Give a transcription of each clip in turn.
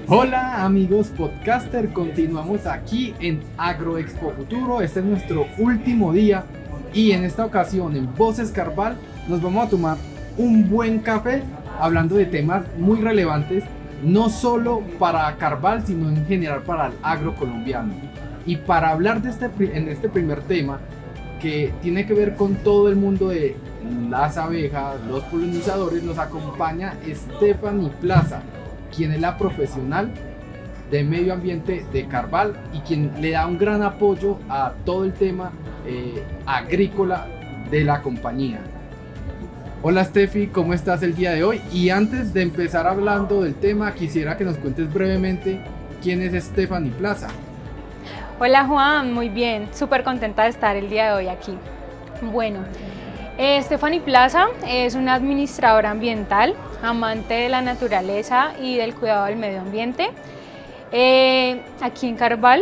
Hola amigos podcaster, continuamos aquí en Agroexpo Futuro. Este es nuestro último día y en esta ocasión en Voces Carval nos vamos a tomar un buen café hablando de temas muy relevantes, no solo para Carval sino en general para el agro colombiano. Y para hablar de en este primer tema, que tiene que ver con todo el mundo de las abejas, los polinizadores, nos acompaña Stephanie Plaza, quien es la profesional de medio ambiente de Carval y quien le da un gran apoyo a todo el tema agrícola de la compañía. Hola Steffi, ¿cómo estás el día de hoy? Y antes de empezar hablando del tema, quisiera que nos cuentes brevemente quién es Stephanie Plaza. Hola Juan, muy bien, súper contenta de estar el día de hoy aquí. Bueno, Stephanie Plaza es una administradora ambiental, amante de la naturaleza y del cuidado del medio ambiente. Aquí en Carval,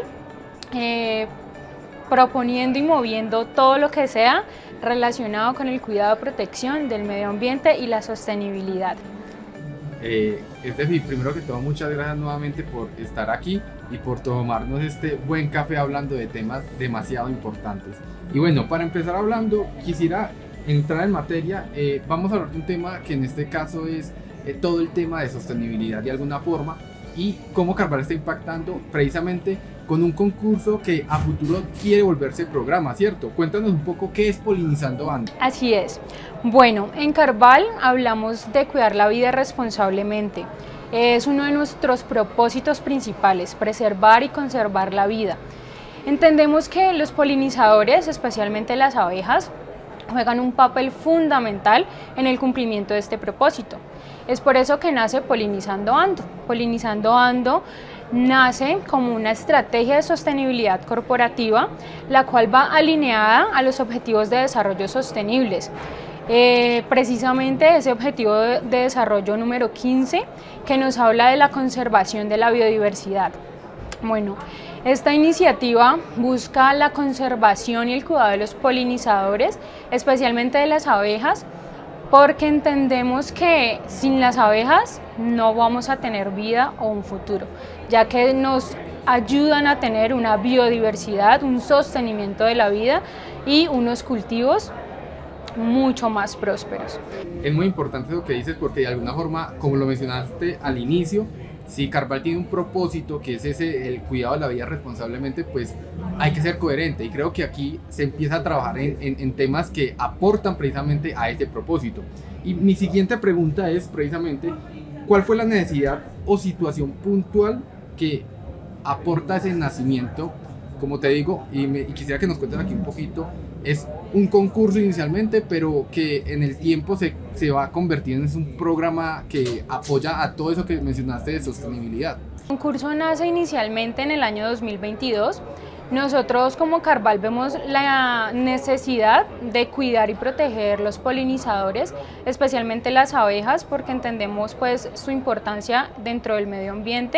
proponiendo y moviendo todo lo que sea relacionado con el cuidado y protección del medio ambiente y la sostenibilidad. Steffi, primero que todo, muchas gracias nuevamente por estar aquí y por tomarnos este buen café hablando de temas demasiado importantes. Y bueno, para empezar hablando, quisiera entrar en materia. Vamos a hablar de un tema que en este caso es todo el tema de sostenibilidad de alguna forma y cómo Carval está impactando precisamente con un concurso que a futuro quiere volverse programa, ¿cierto? Cuéntanos un poco qué es Polinizando Ando. Así es. Bueno, en Carval hablamos de cuidar la vida responsablemente. Es uno de nuestros propósitos principales, preservar y conservar la vida. Entendemos que los polinizadores, especialmente las abejas, juegan un papel fundamental en el cumplimiento de este propósito. Es por eso que nace Polinizando Ando. Polinizando Ando nace como una estrategia de sostenibilidad corporativa, la cual va alineada a los objetivos de desarrollo sostenibles. Precisamente ese objetivo de desarrollo número 15, que nos habla de la conservación de la biodiversidad. Bueno, esta iniciativa busca la conservación y el cuidado de los polinizadores, especialmente de las abejas, porque entendemos que sin las abejas no vamos a tener vida o un futuro, ya que nos ayudan a tener una biodiversidad, un sostenimiento de la vida y unos cultivos mucho más prósperos. Es muy importante lo que dices porque de alguna forma, como lo mencionaste al inicio, si Carval tiene un propósito que es ese, el cuidado de la vida responsablemente, pues hay que ser coherente y creo que aquí se empieza a trabajar en temas que aportan precisamente a ese propósito. Y mi siguiente pregunta es precisamente, ¿cuál fue la necesidad o situación puntual que aporta ese nacimiento? Como te digo, y quisiera que nos cuentes aquí un poquito, es un concurso inicialmente, pero que en el tiempo se va convirtiendo en un programa que apoya a todo eso que mencionaste de sostenibilidad. El concurso nace inicialmente en el año 2022. Nosotros como Carval vemos la necesidad de cuidar y proteger los polinizadores, especialmente las abejas, porque entendemos pues su importancia dentro del medio ambiente.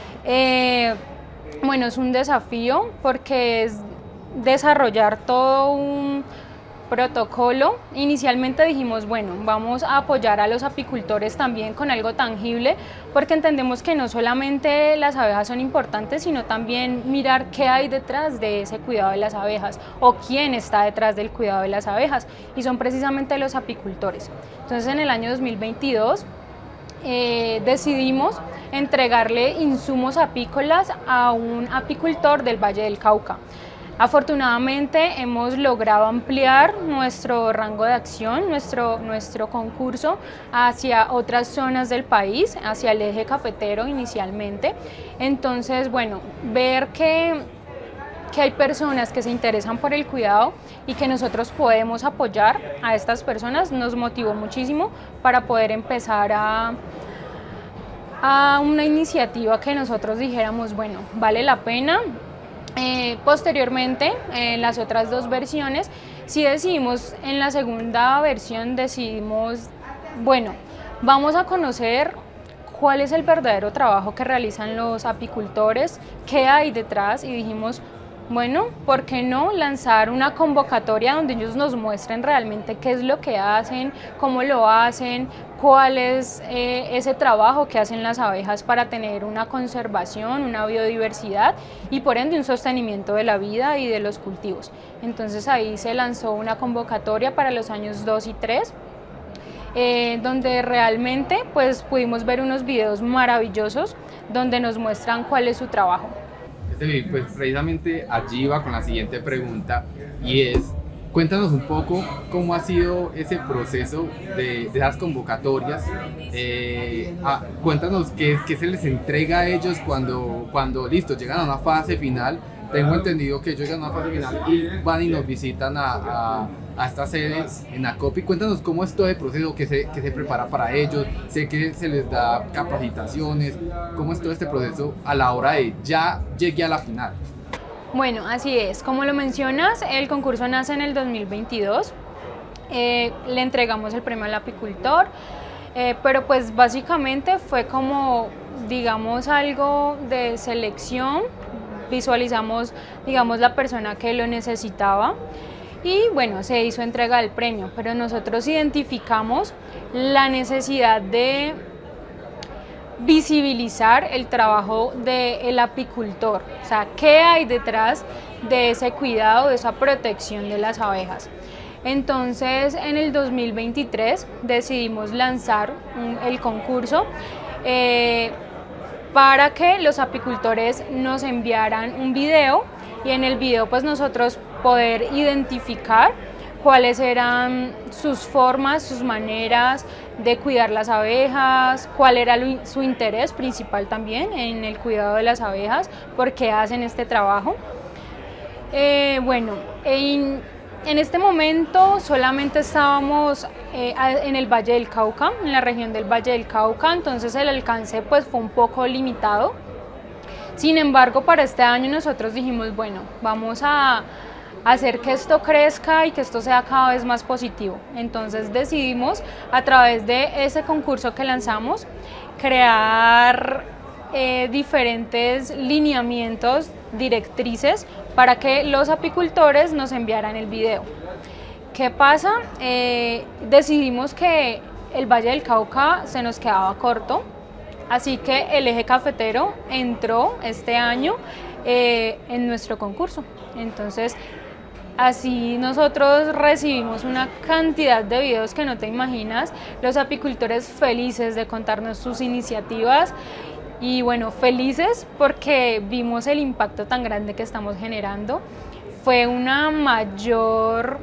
Bueno, es un desafío porque es desarrollar todo un protocolo. Inicialmente dijimos, bueno, vamos a apoyar a los apicultores también con algo tangible, porque entendemos que no solamente las abejas son importantes, sino también mirar qué hay detrás de ese cuidado de las abejas o quién está detrás del cuidado de las abejas, y son precisamente los apicultores. Entonces en el año 2022 decidimos entregarle insumos apícolas a un apicultor del Valle del Cauca. Afortunadamente hemos logrado ampliar nuestro rango de acción, nuestro concurso hacia otras zonas del país, hacia el eje cafetero inicialmente. Entonces, bueno, ver que hay personas que se interesan por el cuidado y que nosotros podemos apoyar a estas personas nos motivó muchísimo para poder empezar a una iniciativa que nosotros dijéramos, bueno, vale la pena. Posteriormente, en las otras dos versiones, sí decidimos, en la segunda versión decidimos, bueno, vamos a conocer cuál es el verdadero trabajo que realizan los apicultores, qué hay detrás, y dijimos, Bueno, ¿por qué no lanzar una convocatoria donde ellos nos muestren realmente qué es lo que hacen, cómo lo hacen, cuál es ese trabajo que hacen las abejas para tener una conservación, una biodiversidad y por ende un sostenimiento de la vida y de los cultivos? Entonces ahí se lanzó una convocatoria para los años 2 y 3, donde realmente pues pudimos ver unos videos maravillosos donde nos muestran cuál es su trabajo. Pues precisamente allí va con la siguiente pregunta y es, cuéntanos un poco cómo ha sido ese proceso de esas convocatorias, cuéntanos qué se les entrega a ellos cuando listo, llegan a una fase final. Tengo entendido que ellos llegan a una fase final y van y nos visitan a esta sede en Acopi. Cuéntanos cómo es todo el proceso, qué se prepara para ellos, sé que se les da capacitaciones, cómo es todo este proceso a la hora de ya llegue a la final. Bueno, así es, como lo mencionas, el concurso nace en el 2022, le entregamos el premio al apicultor, pero pues básicamente fue como, digamos, algo de selección, visualizamos, digamos, la persona que lo necesitaba y bueno, se hizo entrega del premio, pero nosotros identificamos la necesidad de visibilizar el trabajo del apicultor, o sea, qué hay detrás de ese cuidado, de esa protección de las abejas. Entonces, en el 2023 decidimos lanzar el concurso para que los apicultores nos enviaran un video y en el video pues nosotros poder identificar cuáles eran sus formas, sus maneras de cuidar las abejas, cuál era su interés principal también en el cuidado de las abejas, por qué hacen este trabajo. Bueno, en este momento solamente estábamos en el Valle del Cauca, en la región del Valle del Cauca, entonces el alcance pues fue un poco limitado. Sin embargo, para este año nosotros dijimos, bueno, vamos a hacer que esto crezca y que esto sea cada vez más positivo. Entonces decidimos, a través de ese concurso que lanzamos, crear diferentes lineamientos, directrices, para que los apicultores nos enviaran el video. ¿Qué pasa? Decidimos que el Valle del Cauca se nos quedaba corto, así que el eje cafetero entró este año en nuestro concurso. Entonces, así nosotros recibimos una cantidad de videos que no te imaginas, los apicultores felices de contarnos sus iniciativas y bueno, felices porque vimos el impacto tan grande que estamos generando. Fue una mayor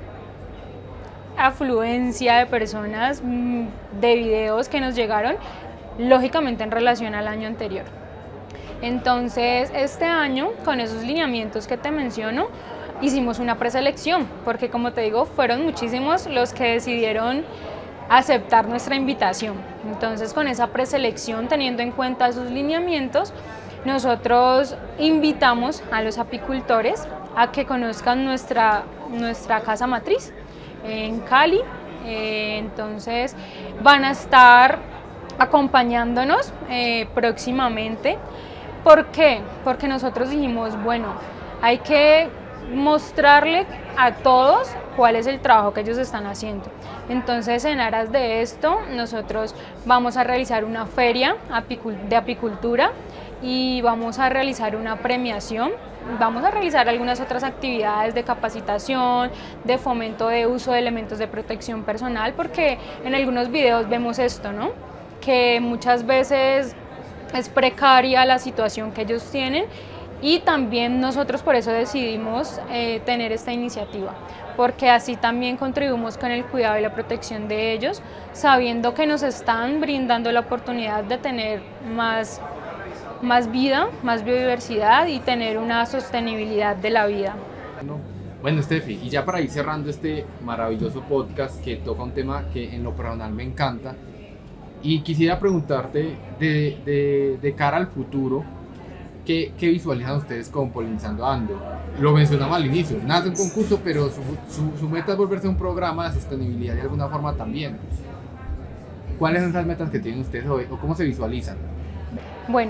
afluencia de personas, de videos que nos llegaron, lógicamente en relación al año anterior. Entonces, este año, con esos lineamientos que te menciono, hicimos una preselección, porque como te digo, fueron muchísimos los que decidieron aceptar nuestra invitación. Entonces, con esa preselección, teniendo en cuenta esos lineamientos, nosotros invitamos a los apicultores a que conozcan nuestra casa matriz en Cali. Entonces, van a estar acompañándonos próximamente. ¿Por qué? Porque nosotros dijimos, bueno, hay que mostrarle a todos cuál es el trabajo que ellos están haciendo. Entonces, en aras de esto, nosotros vamos a realizar una feria de apicultura y vamos a realizar una premiación. Vamos a realizar algunas otras actividades de capacitación, de fomento de uso de elementos de protección personal, porque en algunos videos vemos esto, ¿no? Que muchas veces es precaria la situación que ellos tienen y también nosotros por eso decidimos tener esta iniciativa, porque así también contribuimos con el cuidado y la protección de ellos, sabiendo que nos están brindando la oportunidad de tener más vida, más biodiversidad y tener una sostenibilidad de la vida. Bueno, Steffi, y ya para ir cerrando este maravilloso podcast que toca un tema que en lo personal me encanta, y quisiera preguntarte de cara al futuro, ¿qué visualizan ustedes con Polinizando Ando? Lo mencionamos al inicio, nace un concurso, pero su meta es volverse un programa de sostenibilidad de alguna forma también. ¿Cuáles son esas metas que tienen ustedes hoy o cómo se visualizan? Bueno,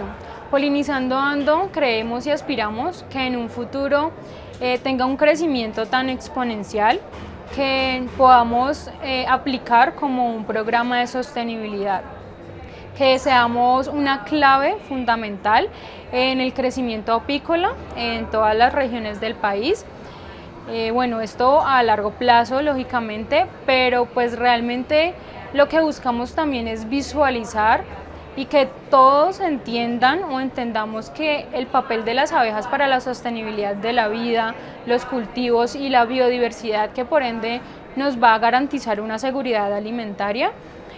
Polinizando Ando creemos y aspiramos que en un futuro tenga un crecimiento tan exponencial que podamos aplicar como un programa de sostenibilidad, que seamos una clave fundamental en el crecimiento apícola en todas las regiones del país. Bueno, esto a largo plazo, lógicamente, pero pues realmente lo que buscamos también es visualizar y que todos entiendan o entendamos que el papel de las abejas para la sostenibilidad de la vida, los cultivos y la biodiversidad, que por ende nos va a garantizar una seguridad alimentaria,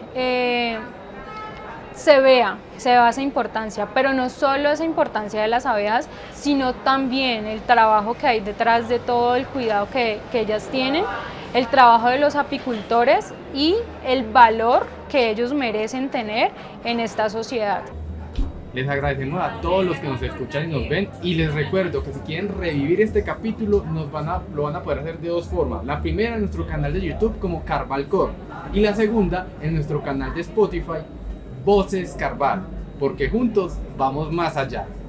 se vea esa importancia, pero no solo esa importancia de las abejas, sino también el trabajo que hay detrás de todo el cuidado que ellas tienen, el trabajo de los apicultores y el valor que ellos merecen tener en esta sociedad. Les agradecemos a todos los que nos escuchan y nos ven, y les recuerdo que si quieren revivir este capítulo lo van a poder hacer de dos formas. La primera en nuestro canal de YouTube como Carvalcor, y la segunda en nuestro canal de Spotify, Voces Carval, porque juntos vamos más allá.